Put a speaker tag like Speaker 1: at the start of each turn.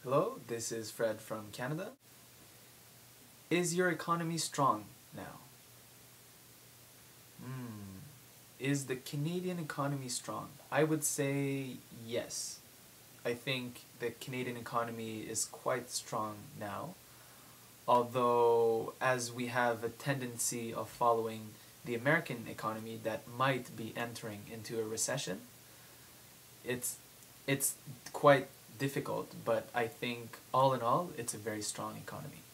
Speaker 1: Hello, this is Fred from Canada. Is your economy strong now? Is the Canadian economy strong? I would say yes. I think the Canadian economy is quite strong now. Although, as we have a tendency of following the American economy that might be entering into a recession, it's it's quite difficult, but I think all in all, it's a very strong economy.